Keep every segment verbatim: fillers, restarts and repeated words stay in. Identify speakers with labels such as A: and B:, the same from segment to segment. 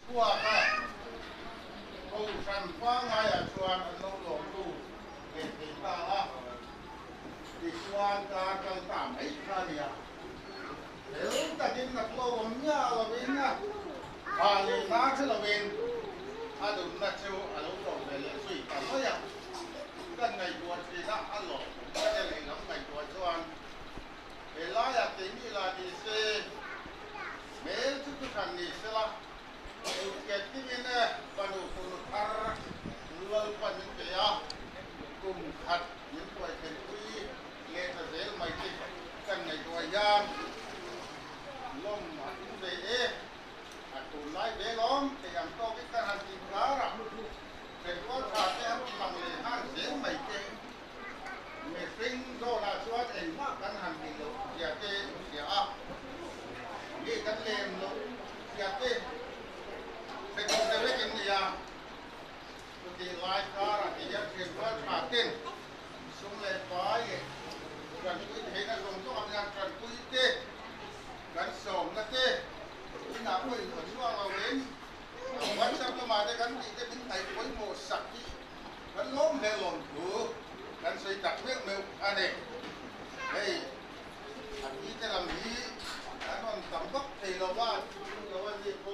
A: qua cả câu sản qua ngay ở chuan ở lâu lâu tu để thì ta là thì chuan ta cần tạm ấy ra đi à nếu ta kinh ngạc lâu ông nhá là bên à à liền ná thế là bên à đúng là chiều à lâu lâu về liền suy cảm thấy à cái ngày tuần thì đã ăn lẩu cái này lắm ngày tuần chuan để lại à tính như là đi xe mấy chút chút hàng đi xe là cái cái bên này còn đủ cùng thar luôn còn những cái à cùng hạt những cái cái quý nghe ta dễ mày cái cần ngày tuần gian lom mà cũng dễ à tụi lái dễ lắm thì làm to cái căn hàng gì lá ra để có thà cái hàng làm gì hàng dễ mày cái mày sinh do là cho anh mà căn hàng gì đâu giờ cái giờ à cái căn lem đâu giờ cái cái công ty cái gì à cái lái car thì giờ cái có thà cái sung lên phải gần cái thế là dùng cho anh làm gần cái cái gần sòng cái cái cái nào cũng được choเราเองวันสัปดาห์มาได้กันที่จะเป็นไทยคนโมสักที่กันล้มเมลอนถูกันใส่ตักเมลเมลอันนี้เฮ้ยอันนี้จะลำนี้อันนั้นต่ำบักเทเราว่าเราว่าที่โบ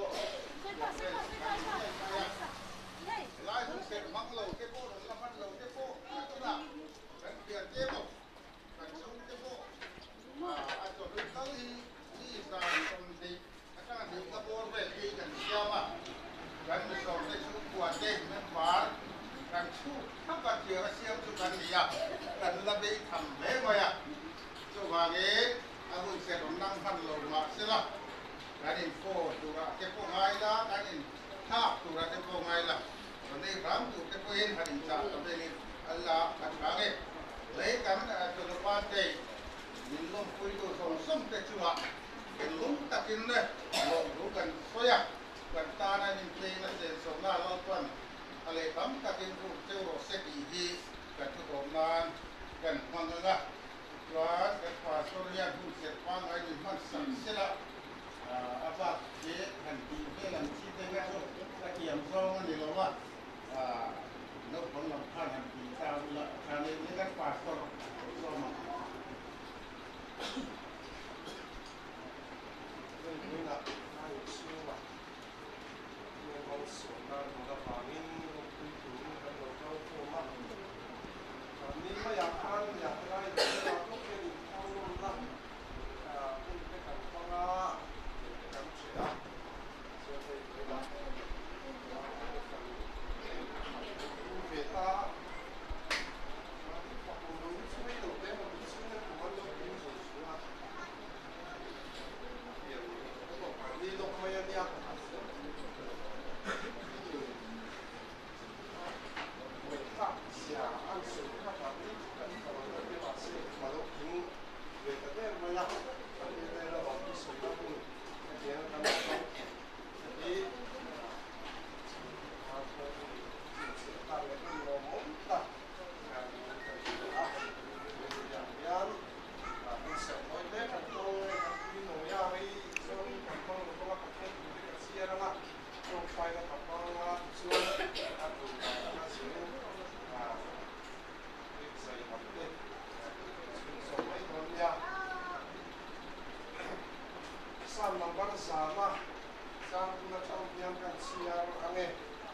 A: ไล่ทุกเสร็จมักเราเก็บโบเราละมันเราเก็บโบกันนะกันเปลี่ยนเก็บโบกันส่งเก็บโบอ่าอันตัวนี้ตั้งที่ที่สายตรงที่ถ้าเดี๋ยวกระโปรงเวทีกันเที่ยวอ่ะกันไปส่งในชุดกวาดเต้นนั่นหวานกันชูถ้ากันเที่ยวเสียมชุดกันนี่อ่ะกันระเบิดทำเละไปอ่ะช่วงวันนี้อาวุธเสร็จผมนั่งพันลงมาเสียละกันอินโฟตัวเก็บพวกไงล่ะกันอินท่าตัวเก็บพวกไงล่ะตอนนี้รำตัวเก็บพวกเห็นหันจ่าตอนนี้อัลลาห์กันทางเองเลยกันตัวละวันเต้ยินลมคุยตัวส่งส่งเตชัวเป็นลุงตะกินเลยลงรู้กันสวยกันตาในนิเพลงนั่นเองส่งหน้าเราต้นอะไรทำตะกินรูปเจ้าเสดีดีกันทุกคนงานกันฟังกันละร้านกันฝ่าสุริยะผู้เสร็จฟังไอ้หนึ่งมันสั่งเสียละอาบัติเจ๊หันตีเพื่อหลังชีเต้นแม่ชุดตะเกียบซองอันนี้เราว่านกผลลำพันหันตีตาละทางนี้นี่กันฝ่าสุริยะมา
B: นี่นะน่าอยู่ชื่อว่าเรื่องของส่วนนั้นของกระเป๋านี้คุยถึงกันเราเข้าโคม่าตอนนี้ไม่อยากทานอยากได้แต่เราก็เป็นเข้าร่วมรักคุณไปกับฟังอ่ะกับเชียร์ส่วนที่ไปกับคุณเบต้าผมรู้ช่วยตัวเองผมช่วยผมว่าเราเป็นส่วนสุดนี่ลงมาอย่างนี้ไม่ทักเสียอันสุดท้ายนี้กันตลอดเวลาเสียมาลงทิ้งเวทเดิมมาละอันนี้ได้ระดับที่สุดแล้วคุณเดี๋ยวกันนะครับที่ทางคนเสียตังค์ที่เราหมดตัดงานกันนะครับอย่างนี้เป็นเสร็จหมดแล้วกันตรงที่หนูอยากให้ส่วนของคนของเราเป็นที่เสียแล้วนะตรงไปแล้วกับเราส่วนอันดูนะส่วนอ่าที่ใส่ทำเด็กส่วนไม่โดนยาสามนับวันสามอ่ะสามคุณจะเอาเพียงกันเสียอันนี้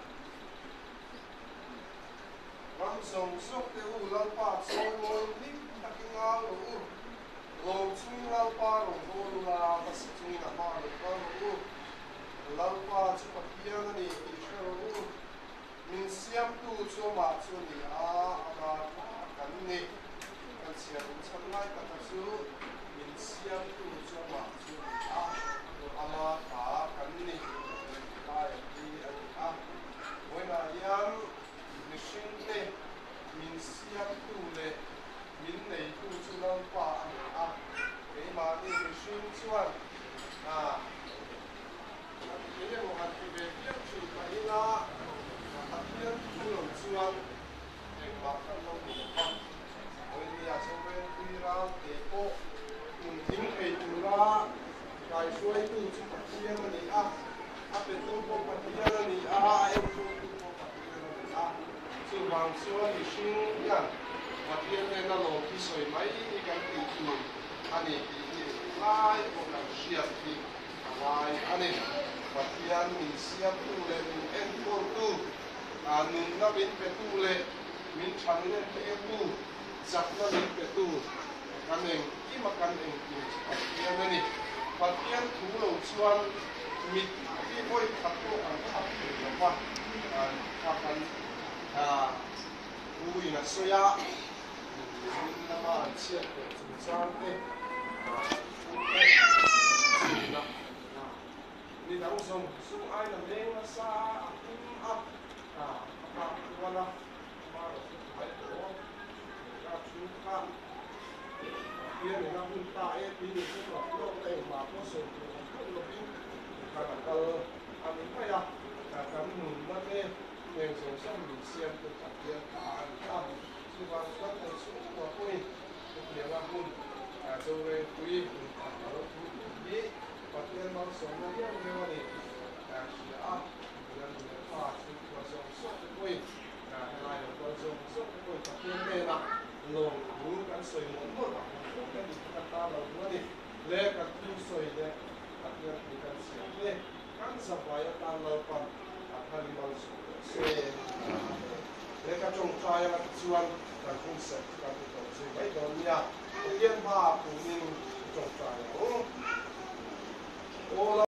B: วันส่งสุกเดี๋ยวเราป้าส่งวันนี้ตักงานหรือลงช่วยเราป้าลงดูลาตัดช่วยนะมาลงก็รู้เราป้าจะพักเพียงนี่ที่เชื่อรู้มินเสียมตู้ชัวมาชัวนี่อามากันนี่กันเสียงฉันไล่กันสู้มินเสียมตู้ชัวมาชัวนี่อาอามาตากันนี่ตายที่อันอาวันนั้นยังมิชินเล่มินเสียมตู้เล่มินในตู้ชัวเราป้าอ่ะไอ้มาที่มิชินชัวอ่า这个我们这边标准可以啦，啊，标准有专，这个看到没有？我们也这边对啦，这个嗯，挺配度啦，该说度就不一样的啊。 ชัวดิชิงกันมาเทียนในนรกที่สวยไหมกันตีจูอันนี้ที่ไล่พวกเราเชียบที่ไล่อันนี้มาเทียนมีเสียบตู้เลยมีเอ็นโฟตู้อ่านุ่นนับเป็นเป็นตู้เลยมีชันเล่นเป็นตู้จับนับเป็นเป็นตู้กันเองที่มากันเองที่มาเทียนนี่มาเทียนถูเราชวนมีที่พ่อยขับตัวอันขับอยู่แบบว่าอ่าขับกันอ่าผู้หญิงสวยอ่ะนี่นะมาเชียร์ตัวจุดจ้างเนี่ยอ่านะนี่เราส่งส่งไอ้น้ำเลี้ยงมาซาอัพอัพอ่าอัพวันละมาเราส่งไปตัวเราชุดข้ามเพียงแต่เราคุณตาเอปีนี้ก็บอกเราเองมาก็ส่งตัวขึ้นรถบินการตัดเอออันนี้ไม่อะการทำหนุนมันเนี่ยเรื่องส่งส่งมีเสียงตัวจัดเรียนการข้ามสุวรรณก็ในสุขตัวคุยเรียกว่าคุณอาจจะเรียนคุยตัดเราคุยนี้ปัจจัยบางส่วนเราเรียกว่านี่แต่เสียอ่ะเรื่องเรื่องว่าสุขตัวส่งส่งคุยอะไรตัวส่งส่งคุยปัจจัยเนี่ยนะลงรู้กันสวยหมดหมดอ่ะพวกกันอีกกันตาเราด้วยนี่เล็กกันที่สวยเนี่ยปัจจัยมีกันเสียเนี่ยกันสบายตามเราปันถ้ามีบางส่วนเสียเล็กจงใจมาชวนการคุ้มเสกการติดต่อสิ่งไม่โดนเนี่ยเรียนภาพผู้นิ่งจงใจโอ้โอ้